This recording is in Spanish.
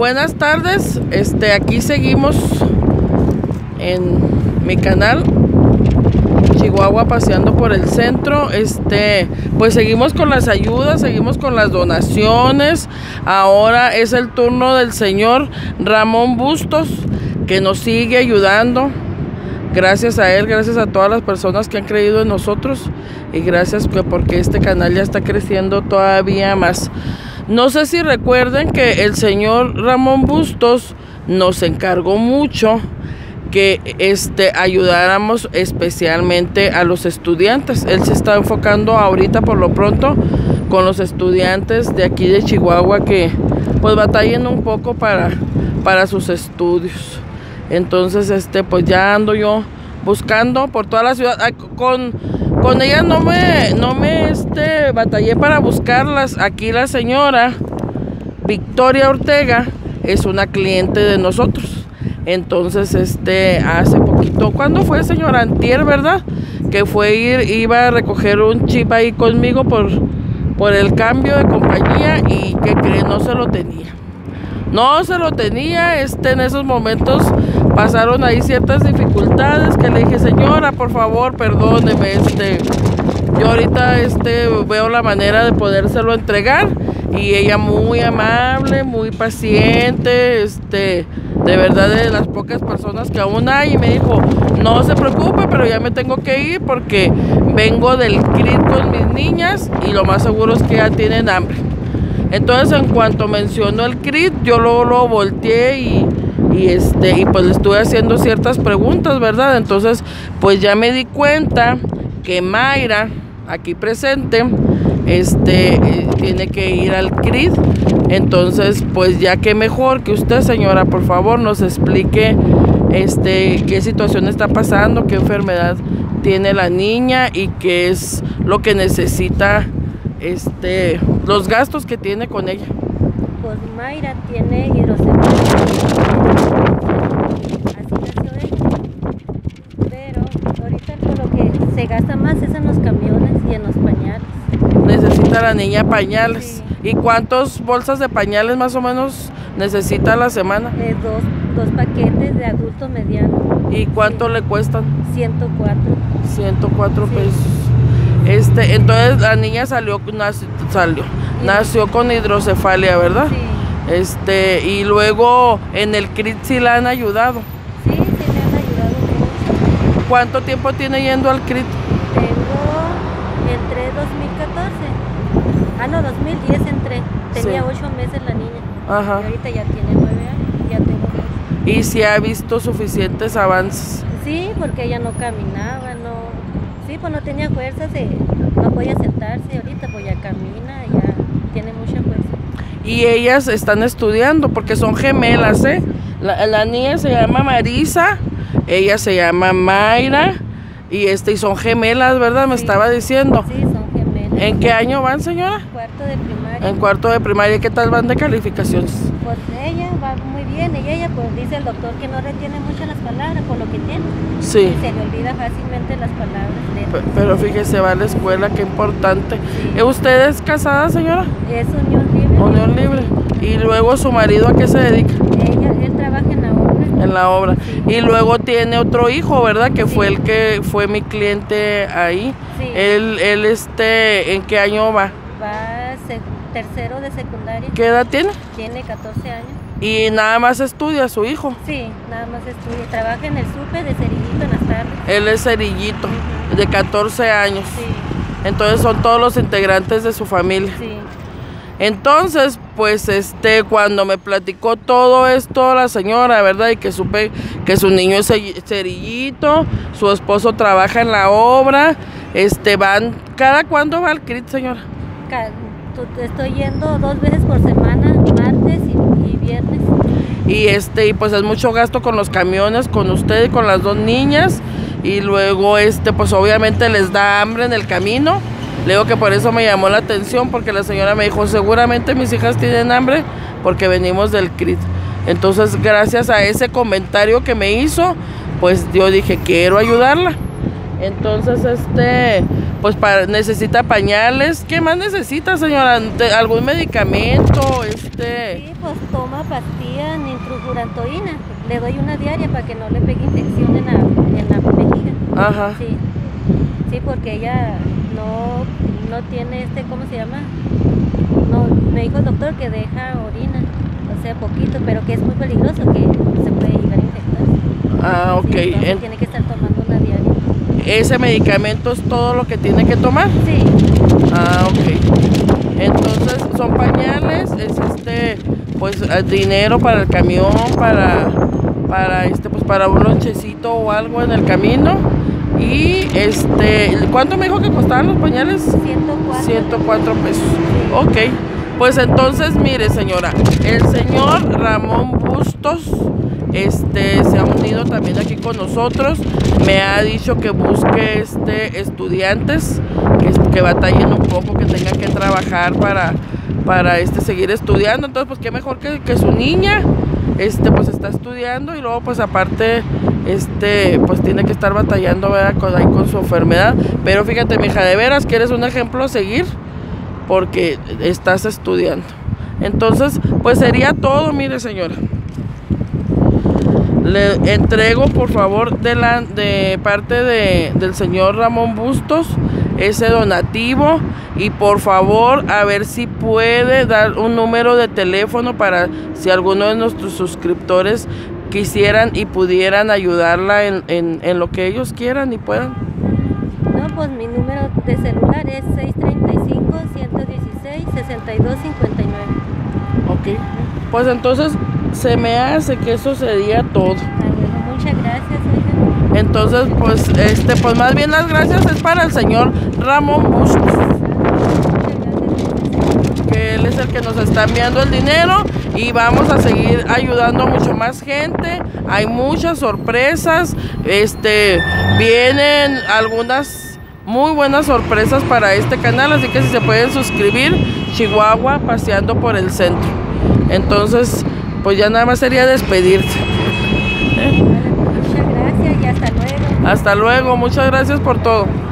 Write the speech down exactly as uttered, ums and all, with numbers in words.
Buenas tardes, este, aquí seguimos en mi canal Chihuahua paseando por el centro. Este, pues seguimos con las ayudas, seguimos con las donaciones. Ahora es el turno del señor Ramón Bustos, que nos sigue ayudando. Gracias a él, gracias a todas las personas que han creído en nosotros y gracias porque este canal ya está creciendo todavía más. No sé si recuerden que el señor Ramón Bustos nos encargó mucho que este, ayudáramos especialmente a los estudiantes. Él se está enfocando ahorita por lo pronto con los estudiantes de aquí de Chihuahua que pues batallen un poco para, para sus estudios. Entonces este pues ya ando yo buscando por toda la ciudad. Ay, con, con ella no me, no me este, batallé para buscarlas. Aquí la señora Victoria Ortega es una cliente de nosotros. Entonces este hace poquito, ¿cuándo fue, señora? Antier, ¿verdad? Que fue ir, iba a recoger un chip ahí conmigo por, por el cambio de compañía y que cree no se lo tenía. No se lo tenía, este, en esos momentos pasaron ahí ciertas dificultades que le dije, señora, por favor, perdóneme, este, yo ahorita este, veo la manera de podérselo entregar. Y ella muy amable, muy paciente, este, de verdad de las pocas personas que aún hay, y me dijo, no se preocupe, pero ya me tengo que ir porque vengo del C R I D con mis niñas y lo más seguro es que ya tienen hambre. Entonces en cuanto mencionó el C R I D, yo luego lo volteé y, y, este, y pues le estuve haciendo ciertas preguntas, ¿verdad? Entonces pues ya me di cuenta que Mayra, aquí presente, este, eh, tiene que ir al C R I D. Entonces pues ya que mejor que usted, señora, por favor nos explique este, qué situación está pasando, qué enfermedad tiene la niña y qué es lo que necesita, este, los gastos que tiene con ella. Pues Mayra tiene hidrocefalia, así nació ella, pero ahorita por lo que se gasta más es en los camiones y en los pañales. Necesita la niña pañales. Sí. ¿Y cuántas bolsas de pañales más o menos necesita a la semana? Eh, dos, dos paquetes de adulto mediano. ¿Y cuánto sí le cuestan? ciento cuatro. ciento cuatro Sí. pesos. Este, entonces la niña salió, nació, salió, sí. nació con hidrocefalia, ¿verdad? Sí. Este, y luego en el C R I D sí la han ayudado. Sí, sí me han ayudado mucho. ¿Cuánto tiempo tiene yendo al C R I D? Tengo, entré dos mil catorce. Ah, no, dos mil diez entré. Tenía Sí. ocho meses la niña. Ajá. Y ahorita ya tiene nueve años, ya tengo ocho. ¿Y si ha visto suficientes avances? Sí, porque ella no caminaba, no. Sí, pues no tenía fuerzas, de, no podía sentarse. Ahorita pues ya camina, ya tiene mucha fuerza. Y ellas están estudiando porque son gemelas, ¿eh? La, la niña se llama Marisa, ella se llama Mayra y este y son gemelas, ¿verdad? Me Sí. estaba diciendo. Sí, son gemelas. ¿En qué año van, señora? Cuarto de primaria. En cuarto de primaria. ¿Qué tal van de calificaciones? Pues ella va muy bien y ella pues dice el doctor que no retiene mucho las palabras por lo que tiene. Sí. Y se le olvida fácilmente las palabras. P- Pero fíjese, va a la escuela, qué importante. Sí. ¿Usted es casada, señora? Es unión libre. Unión libre. Y luego su marido, ¿a qué se dedica? Ella, él trabaja en la obra. En la obra. Sí. Y luego tiene otro hijo, ¿verdad? Que Sí. fue el que fue mi cliente ahí. Sí. Él, él, este, ¿en qué año va? Va sec- tercero de secundaria. ¿Qué edad tiene? Tiene catorce años. Y nada más estudia su hijo. Sí, nada más estudia. Trabaja en el súper de Cerillito en las tardes. Él es cerillito, Ujú. de catorce años. Sí, Entonces son todos los integrantes de su familia. sí. Entonces, pues este, cuando me platicó todo esto la señora, ¿verdad? Y que supe que su niño es ceri- cerillito, su esposo trabaja en la obra, este, van, ¿cada cuándo va al C R I D, señora? Ca- tu- Estoy yendo dos veces por semana, martes y, y viernes. Y este, y pues es mucho gasto con los camiones, con usted y con las dos niñas, y luego este, pues obviamente les da hambre en el camino. Le digo que por eso me llamó la atención, porque la señora me dijo, seguramente mis hijas tienen hambre porque venimos del C R I D. Entonces, gracias a ese comentario que me hizo, pues yo dije, quiero ayudarla. Entonces, este, pues para, necesita pañales. ¿Qué más necesita, señora? ¿Algún medicamento? Este... Sí, pues toma pastillas nitrofurantoína. Le doy una diaria para que no le pegue infección en la, en la vejiga. Ajá. Sí, sí, porque ella no, no tiene este, ¿cómo se llama? No, me dijo el doctor que deja orina, o sea, poquito, pero que es muy peligroso, que se puede llegar a infectar. Ah, ok. Sí, entonces en... tiene que estar tomando una diaria. ¿Ese medicamento es todo lo que tiene que tomar? Sí. Ah, ok. Entonces son pañales, es este, pues dinero para el camión, para, para este, pues para un lonchecito o algo en el camino. Y este, ¿cuánto me dijo que costaban los pañales? ciento cuatro. ciento cuatro pesos. Sí. Ok. Pues entonces, mire, señora, el señor Ramón Bustos este se ha unido también aquí con nosotros. Me ha dicho que busque este estudiantes que, que batallen un poco, que tengan que trabajar para, para este seguir estudiando. Entonces, pues qué mejor que, que su niña este pues está estudiando y luego pues aparte este pues tiene que estar batallando, ¿verdad? Con, ahí con su enfermedad. Pero fíjate, mija, de veras que eres un ejemplo a seguir porque estás estudiando. Entonces, pues sería todo, mire, señora. Le entrego, por favor, de, la, de parte de, del señor Ramón Bustos ese donativo y por favor a ver si puede dar un número de teléfono para si alguno de nuestros suscriptores quisieran y pudieran ayudarla en, en, en lo que ellos quieran y puedan. No, pues mi número de celular es seis tres cinco, uno uno seis, seis dos cinco nueve. Ok, pues entonces se me hace que eso sería todo. Ah, bueno, muchas gracias, oiga. Entonces, pues, este, pues más bien las gracias es para el señor Ramón Bustos, que él es el que nos está enviando el dinero y vamos a seguir ayudando a mucho más gente. Hay muchas sorpresas, este, vienen algunas muy buenas sorpresas para este canal, así que si se pueden suscribir, Chihuahua paseando por el centro. Entonces, pues ya nada más sería despedirse. ¿Eh? Muchas gracias y hasta luego. Hasta luego, muchas gracias por todo.